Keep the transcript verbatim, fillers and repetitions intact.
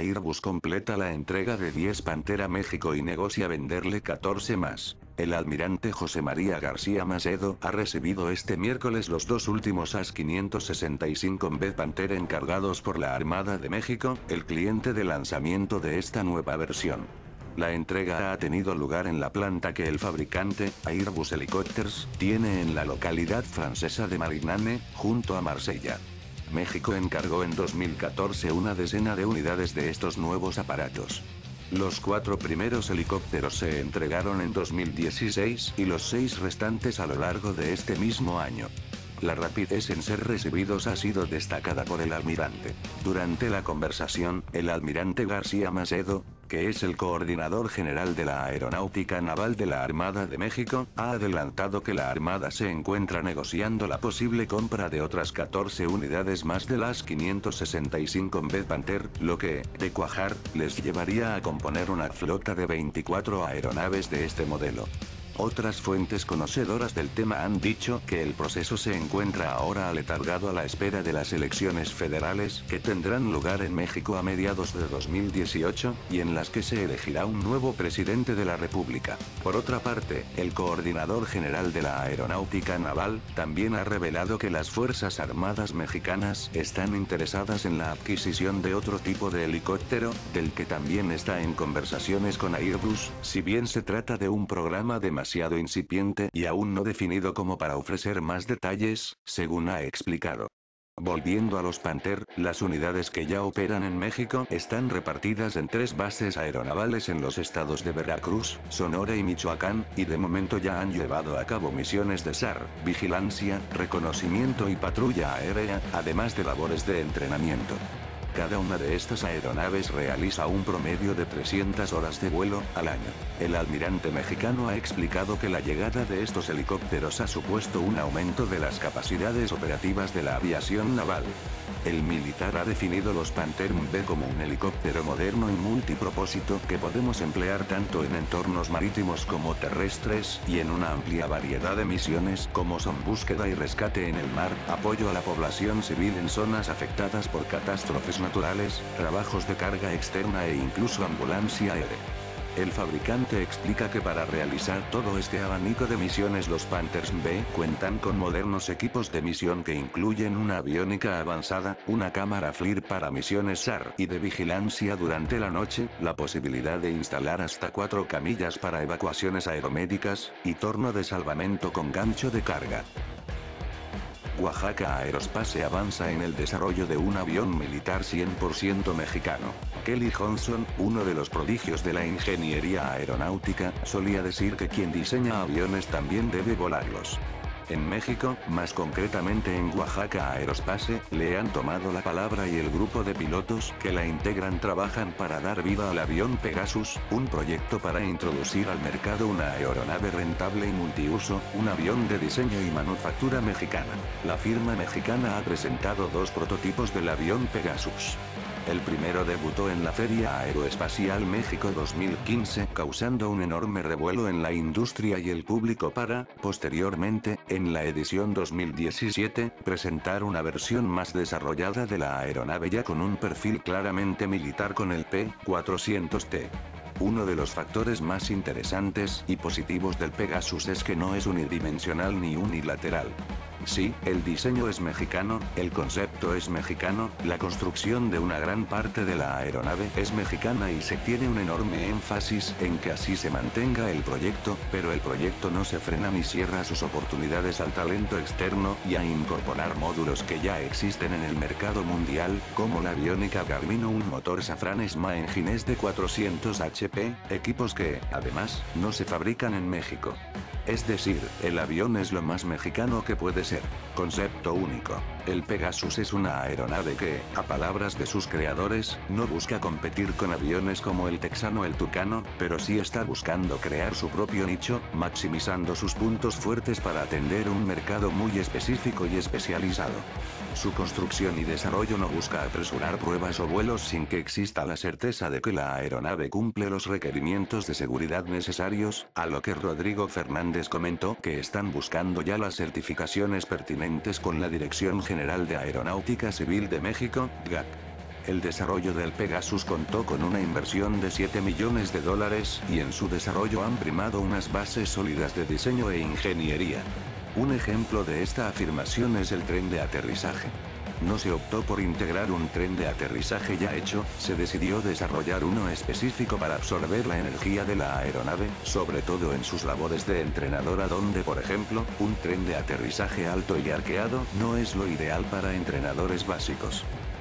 Airbus completa la entrega de diez Panther a México y negocia venderle catorce más. El almirante José María García Macedo ha recibido este miércoles los dos últimos A S quinientos sesenta y cinco B Panther encargados por la Armada de México, el cliente de lanzamiento de esta nueva versión. La entrega ha tenido lugar en la planta que el fabricante, Airbus Helicopters, tiene en la localidad francesa de Marignane, junto a Marsella. México encargó en dos mil catorce una decena de unidades de estos nuevos aparatos. Los cuatro primeros helicópteros se entregaron en dos mil dieciséis y los seis restantes a lo largo de este mismo año. La rapidez en ser recibidos ha sido destacada por el almirante. Durante la conversación, el almirante García Macedo, que es el coordinador general de la Aeronáutica Naval de la Armada de México, ha adelantado que la Armada se encuentra negociando la posible compra de otras catorce unidades más del A S quinientos sesenta y cinco B Panther, lo que, de cuajar, les llevaría a componer una flota de veinticuatro aeronaves de este modelo. Otras fuentes conocedoras del tema han dicho que el proceso se encuentra ahora aletargado a la espera de las elecciones federales que tendrán lugar en México a mediados de dos mil dieciocho, y en las que se elegirá un nuevo presidente de la República. Por otra parte, el coordinador general de la Aeronáutica Naval también ha revelado que las Fuerzas Armadas mexicanas están interesadas en la adquisición de otro tipo de helicóptero, del que también está en conversaciones con Airbus, si bien se trata de un programa demasiado incipiente y aún no definido como para ofrecer más detalles, según ha explicado. Volviendo a los Panther, las unidades que ya operan en México están repartidas en tres bases aeronavales en los estados de Veracruz, Sonora y Michoacán, y de momento ya han llevado a cabo misiones de S A R, vigilancia, reconocimiento y patrulla aérea, además de labores de entrenamiento. Cada una de estas aeronaves realiza un promedio de trescientas horas de vuelo al año. El almirante mexicano ha explicado que la llegada de estos helicópteros ha supuesto un aumento de las capacidades operativas de la aviación naval. El militar ha definido los Panther B como un helicóptero moderno y multipropósito que podemos emplear tanto en entornos marítimos como terrestres, y en una amplia variedad de misiones como son búsqueda y rescate en el mar, apoyo a la población civil en zonas afectadas por catástrofes naturales, trabajos de carga externa e incluso ambulancia aérea. El fabricante explica que para realizar todo este abanico de misiones los Panthers B cuentan con modernos equipos de misión que incluyen una aviónica avanzada, una cámara FLIR para misiones S A R y de vigilancia durante la noche, la posibilidad de instalar hasta cuatro camillas para evacuaciones aeromédicas, y torno de salvamento con gancho de carga. Oaxaca Aerospace avanza en el desarrollo de un avión militar cien por ciento mexicano. Kelly Johnson, uno de los prodigios de la ingeniería aeronáutica, solía decir que quien diseña aviones también debe volarlos. En México, más concretamente en Oaxaca Aerospace, le han tomado la palabra y el grupo de pilotos que la integran trabajan para dar vida al avión Pegasus, un proyecto para introducir al mercado una aeronave rentable y multiuso, un avión de diseño y manufactura mexicana. La firma mexicana ha presentado dos prototipos del avión Pegasus. El primero debutó en la Feria Aeroespacial México dos mil quince, causando un enorme revuelo en la industria y el público para, posteriormente, en la edición dos mil diecisiete, presentar una versión más desarrollada de la aeronave ya con un perfil claramente militar con el P cuatrocientos T. Uno de los factores más interesantes y positivos del Pegasus es que no es unidimensional ni unilateral. Sí, el diseño es mexicano, el concepto es mexicano, la construcción de una gran parte de la aeronave es mexicana y se tiene un enorme énfasis en que así se mantenga el proyecto, pero el proyecto no se frena ni cierra sus oportunidades al talento externo y a incorporar módulos que ya existen en el mercado mundial, como la aviónica Garmin o un motor Safran Sma Engines de cuatrocientos H P, equipos que, además, no se fabrican en México. Es decir, el avión es lo más mexicano que puede ser. Concepto único. El Pegasus es una aeronave que, a palabras de sus creadores, no busca competir con aviones como el texano o el tucano, pero sí está buscando crear su propio nicho, maximizando sus puntos fuertes para atender un mercado muy específico y especializado. Su construcción y desarrollo no busca apresurar pruebas o vuelos sin que exista la certeza de que la aeronave cumple los requerimientos de seguridad necesarios, a lo que Rodrigo Fernández comentó que están buscando ya las certificaciones pertinentes con la Dirección General de Aeronáutica Civil de México, D G A C. El desarrollo del Pegasus contó con una inversión de siete millones de dólares, y en su desarrollo han primado unas bases sólidas de diseño e ingeniería. Un ejemplo de esta afirmación es el tren de aterrizaje. No se optó por integrar un tren de aterrizaje ya hecho, se decidió desarrollar uno específico para absorber la energía de la aeronave, sobre todo en sus labores de entrenadora donde por ejemplo, un tren de aterrizaje alto y arqueado no es lo ideal para entrenadores básicos.